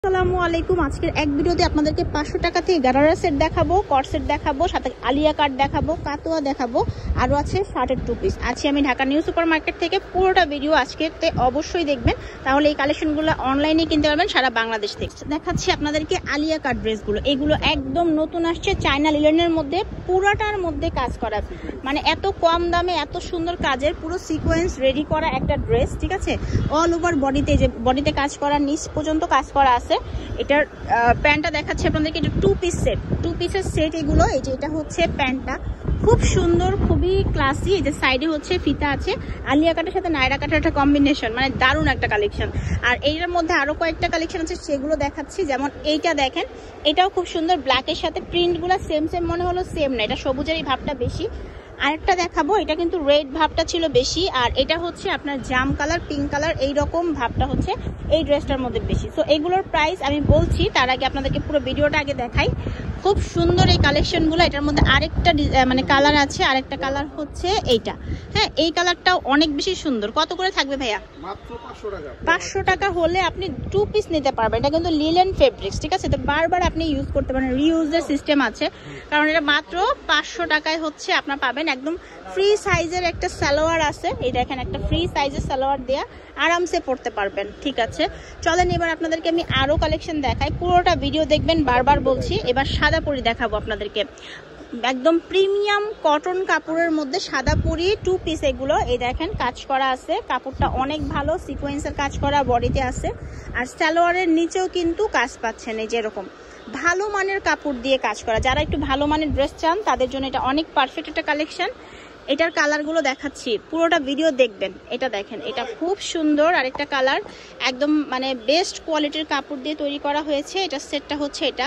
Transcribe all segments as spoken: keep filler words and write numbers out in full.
আসসালামু আলাইকুম। আজকের এক ভিডিওতে আপনাদেরকে পাঁচশো টাকা থেকে গারারা সেট দেখাবো, কট সেট দেখাবো, সাথে আলিয়া কাট দেখাবো, কাতোয়া দেখাবো, আরও আছে শার্টের টু পিস। আছি আমি ঢাকা নিউ সুপার মার্কেট থেকে। পুরোটা ভিডিও আজকেতে অবশ্যই দেখবেন, তাহলে এই কালেকশনগুলো অনলাইনে কিনতে পারবেন সারা বাংলাদেশ থেকে। দেখাচ্ছি আপনাদেরকে আলিয়া কাট ড্রেসগুলো। এগুলো একদম নতুন আসছে, চায়না লিলেনের মধ্যে, পুরাটার মধ্যে কাজ করা, মানে এত কম দামে এত সুন্দর কাজের পুরো সিকোয়েন্স রেডি করা একটা ড্রেস, ঠিক আছে। অল ওভার বডিতে, যে বডিতে কাজ করা, নিচ পর্যন্ত কাজ করা আছে। এটার প্যান্টটা দেখাচ্ছি আপনাদেরকে, এটা টু পিস সেট, টু পিসের সেট এগুলো। এই যে এটা হচ্ছে প্যান্টটা, খুব সুন্দর, খুবই ক্লাসি। এই যে সাইডে হচ্ছে ফিতা আছে, আলিয়া কাটের সাথে নায়রা কাটের একটা কম্বিনেশন, মানে দারুণ একটা কালেকশন। আর এইটার মধ্যে আরো কয়েকটা কালেকশন আছে, সেগুলো দেখাচ্ছি। যেমন এইটা দেখেন, এটাও খুব সুন্দর, ব্ল্যাকের সাথে প্রিন্টগুলো সেম সেম মনে হলো, সেম না, এটা সবুজের এই ভাবটা বেশি। আরেকটা দেখাবো, এটা কিন্তু রেড ভাবটা ছিল বেশি, আর এটা হচ্ছে আপনার জাম কালার, পিঙ্ক কালার, এইরকম ভাবটা হচ্ছে এই ড্রেসটার মধ্যে বেশি। সো এগুলোর প্রাইস আমি বলছি, তার আগে আপনাদেরকে পুরো ভিডিওটা আগে দেখাই। খুব সুন্দর এই কালেকশনগুলো। এটার মধ্যে আরেকটা মানে কালার আছে, আরেকটা কালার হচ্ছে এইটা। হ্যাঁ, এই কালারটাও অনেক বেশি সুন্দর। কত করে থাকবে ভাইয়া? মাত্র পাঁচশো টাকা। পাঁচশো টাকা হলে আপনি টু পিস নিতে পারবেন। এটা কিন্তু লিলেন ফেব্রিক্স, ঠিক আছে, তো বারবার আপনি ইউজ করতে পারেন, রিইউজের সিস্টেম আছে। কারণ এটা মাত্র পাঁচশো টাকায় হচ্ছে আপনার পাবেন। একদম ফ্রি সাইজের একটা সালোয়ার আছে, এই দেখেন, একটা ফ্রি সাইজের সালোয়ার দেয়া, আরামসে পড়তে পারবেন, ঠিক আছে। চলেন এবার আপনাদেরকে আমি আরো কালেকশন দেখাই, পুরোটা ভিডিও দেখবেন, বারবার বলছি। এবার সাদা পরি দেখাবো আপনাদেরকে, একদম প্রিমিয়াম কটন কাপড়ের মধ্যে সাদা পরি টু পিস এগুলো। এই দেখেন কাজ করা আছে, কাপড়টা অনেক ভালো, সিকোয়েন্সের কাজ করা বডিতে আছে, আর সালোয়ারের নিচেও কিন্তু কাজ পাচ্ছেন। এই যে এরকম ভালো মানের কাপড় দিয়ে কাজ করা, যারা একটু ভালো মানের ড্রেস চান তাদের জন্য এটা অনেক পারফেক্ট একটা কালেকশন। এটার কালারগুলো দেখাচ্ছি, পুরোটা ভিডিও দেখবেন। এটা দেখেন, এটা খুব সুন্দর আরেকটা কালার, একদম মানে বেস্ট কোয়ালিটির কাপড় দিয়ে তৈরি করা হয়েছে। এটা সেটটা হচ্ছে এটা,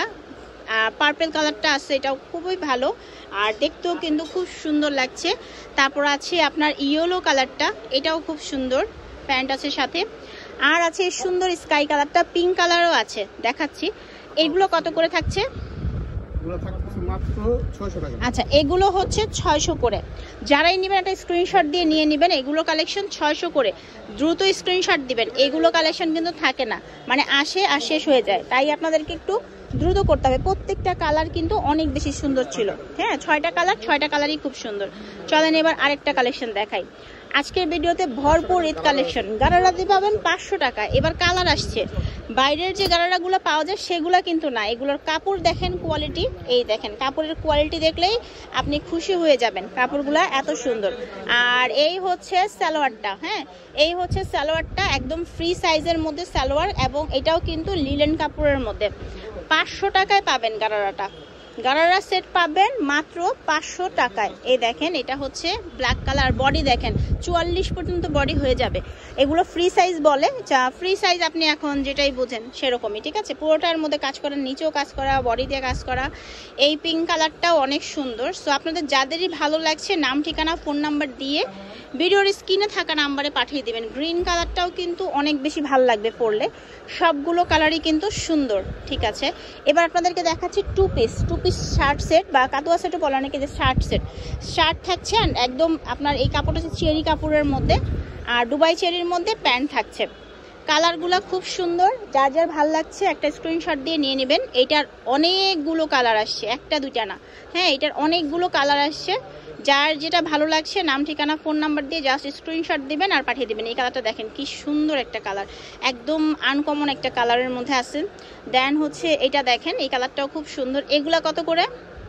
পার্পল কালারটা আছে, এটাও খুবই ভালো, আর দেখতেও কিন্তু খুব সুন্দর লাগছে। তারপর আছে আপনার ইয়েলো কালারটা, এটাও খুব সুন্দর, প্যান্ট আছে সাথে। আর আছে সুন্দর স্কাই কালারটা, পিঙ্ক কালারও আছে, দেখাচ্ছি। এগুলো কত করে থাকছে? আচ্ছা, এগুলো হচ্ছে ছয়শো করে। যারাই নেবেন একটা স্ক্রিনশট দিয়ে নিয়ে নেবেন। এগুলো কালেকশন ছয়শো করে, দ্রুত স্ক্রিনশট দিবেন। এগুলো কালেকশন কিন্তু থাকে না, মানে আসে আর শেষ হয়ে যায়, তাই আপনাদেরকে একটু দ্রুত করতে হবে। প্রত্যেকটা কালার কিন্তু অনেক বেশি সুন্দর ছিল। হ্যাঁ, ছয়টা কালার, ছয়টা কালারই খুব সুন্দর। চলেন এবার আরেকটা কালেকশন দেখাই। আজকের ভিডিওতে ভরপুর ঈদ কালেকশন, গারারাতে পাবেন পাঁচশো টাকা। এবার কালার আসছে, বাইরের যে গারারাগুলো পাওয়া যায় সেগুলো কিন্তু না। এগুলোর কাপড় দেখেন, কোয়ালিটি, এই দেখেন, কাপড়ের কোয়ালিটি দেখলেই আপনি খুশি হয়ে যাবেন, কাপড়গুলো এত সুন্দর। আর এই হচ্ছে সালোয়ারটা, হ্যাঁ, এই হচ্ছে সালোয়ারটা, একদম ফ্রি সাইজের মধ্যে সালোয়ার, এবং এটাও কিন্তু লিলেন কাপড়ের মধ্যে। পাঁচশো টাকায় পাবেন গারারাটা, গারারা সেট পাবেন মাত্র পাঁচশো টাকায়। এই দেখেন, এটা হচ্ছে ব্ল্যাক কালার, বডি দেখেন চুয়াল্লিশ পর্যন্ত বডি হয়ে যাবে। এগুলো ফ্রি সাইজ বলে, যা ফ্রি সাইজ আপনি এখন যেটাই বোঝেন সেরকমই, ঠিক আছে। পুরোটার মধ্যে কাজ করা, নিচেও কাজ করা, বডি দিয়ে কাজ করা। এই পিঙ্ক কালারটাও অনেক সুন্দর। সো আপনাদের যাদেরই ভালো লাগছে নাম, ঠিকানা, ফোন নাম্বার দিয়ে ভিডিওর স্ক্রিনে থাকা নাম্বারে পাঠিয়ে দেবেন। গ্রিন কালারটাও কিন্তু অনেক বেশি ভালো লাগবে পরলে, সবগুলো কালারই কিন্তু সুন্দর, ঠিক আছে। এবার আপনাদেরকে দেখাচ্ছি two piece, two piece shirt set বা কাতুয়া সেটও বলে অনেকে, যে শার্ট সেট। শার্ট থাকছে একদম আপনার, এই কাপড়টা হচ্ছে চেরি কাপড়ের মধ্যে, আর দুবাই চেরির মধ্যে প্যান্ট থাকছে। কালারগুলো খুব সুন্দর, যার যার ভাল লাগছে একটা স্ক্রিনশট দিয়ে নিয়ে নেবেন। এইটার অনেকগুলো কালার আসছে, একটা দুইটা না, হ্যাঁ, এটার অনেকগুলো কালার আসছে। যার যেটা ভালো লাগছে নাম, ঠিকানা, ফোন নাম্বার দিয়ে জাস্ট স্ক্রিনশট দিবেন আর পাঠিয়ে দিবেন। এই কালারটা দেখেন কি সুন্দর একটা কালার, একদম আনকমন একটা কালারের মধ্যে আছে। দেন হচ্ছে এটা দেখেন, এই কালারটাও খুব সুন্দর। এগুলা কত করে?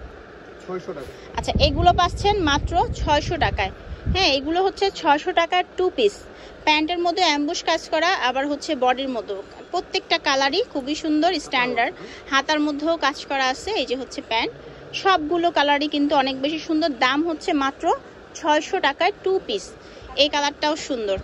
ছয়শো টাকা। আচ্ছা, এগুলো পাচ্ছেন মাত্র ছয়শো টাকায়। হ্যাঁ, এগুলো হচ্ছে ছয়শো টাকার টু পিস, প্যান্টের মধ্যে অ্যাম্বুশ কাজ করা, আবার হচ্ছে বডির মধ্যেও। প্রত্যেকটা কালারই খুবই সুন্দর, স্ট্যান্ডার্ড। হাতার মধ্যেও কাজ করা আছে। এই যে হচ্ছে প্যান্ট, সবগুলো কালারই কিন্তু অনেক বেশি সুন্দর। দাম হচ্ছে মাত্র ছয়শো টাকায় টু পিস। এই কালারটাও সুন্দর,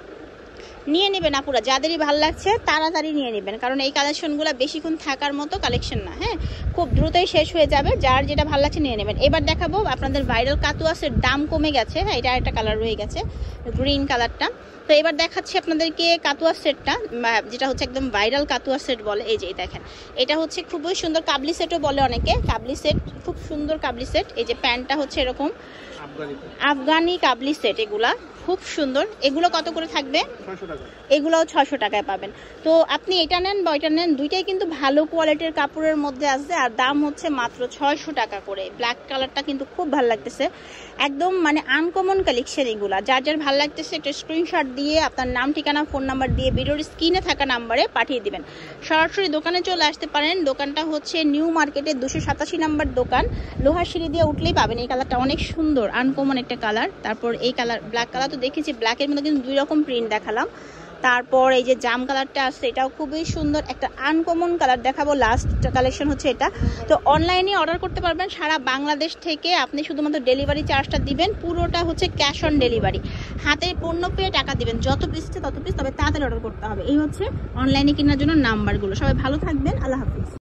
নিয়ে নেবেন আপুরা, যাদেরই ভালো লাগছে তাড়াতাড়ি নিয়ে নেবেন, কারণ এই কালেকশনগুলো বেশিক্ষণ থাকার মতো কালেকশন না। হ্যাঁ, খুব দ্রুতই শেষ হয়ে যাবে, যার যেটা ভালো লাগছে নিয়ে নেবেন। এবার দেখাবো আপনাদের ভাইরাল কাতুয়া সেট, দাম কমে গেছে। হ্যাঁ, এটা একটা কালার রয়ে গেছে, গ্রিন কালারটা। তো এবার দেখাচ্ছি আপনাদেরকে কাতুয়া সেটটা, যেটা হচ্ছে একদম ভাইরাল কাতুয়া সেট বলে। এই যে দেখেন, এটা হচ্ছে খুবই সুন্দর, কাবলি সেটও বলে অনেকে, কাবলি সেট, খুব সুন্দর কাবলি সেট। এই যে প্যান্টটা হচ্ছে এরকম, আফগানি আফগানি কাবলি সেট, এগুলা খুব সুন্দর। এগুলো কত করে থাকবে? ছয়শো টাকা। এগুলোও ছশো টাকায় পাবেন। তো আপনি এটা নেন বা ওইটা নেন, দুইটাই কিন্তু ভালো কোয়ালিটির কাপড়ের মধ্যে আছে, আর দাম হচ্ছে মাত্র ছয়শো টাকা করে। ব্ল্যাক কালারটা কিন্তু খুব ভালো লাগতেছে, একদম মানে আনকমন কালেকশন এগুলা। যার যার ভালো লাগতেছে একটা স্ক্রিনশট দিয়ে আপনার নাম, ঠিকানা, ফোন নাম্বার দিয়ে ভিডিওর স্ক্রিনে থাকা নাম্বারে পাঠিয়ে দিবেন। সরাসরি দোকানে চলে আসতে পারেন। দোকানটা হচ্ছে নিউ মার্কেটের দুশো সাতাশি নাম্বার দোকান, লোহার সিঁড়ি দিয়ে উঠলেই পাবেন। এই কালারটা অনেক সুন্দর, আনকমন একটা কালার। তারপর এই কালার, ব্ল্যাক কালার তো দেখেছি, ব্ল্যাকের মধ্যে কিন্তু দুই রকম প্রিন্ট দেখালাম। তারপর এই যে জাম কালারটা আছে, এটাও খুবই সুন্দর, একটা আনকমন কালার দেখাবো। লাস্ট কালেকশন হচ্ছে এটা। তো অনলাইনে অর্ডার করতে পারবেন সারা বাংলাদেশ থেকে। আপনি শুধুমাত্র ডেলিভারি চার্জটা দিবেন, পুরোটা হচ্ছে ক্যাশ অন ডেলিভারি। হাতে পণ্য পেয়ে টাকা দিবেন, যত পিস তত পিস, তবে তাড়াতাড়ি অর্ডার করতে হবে। এই হচ্ছে অনলাইনে কেনার জন্য নাম্বারগুলো। সবাই ভালো থাকবেন, আল্লাহ হাফিজ।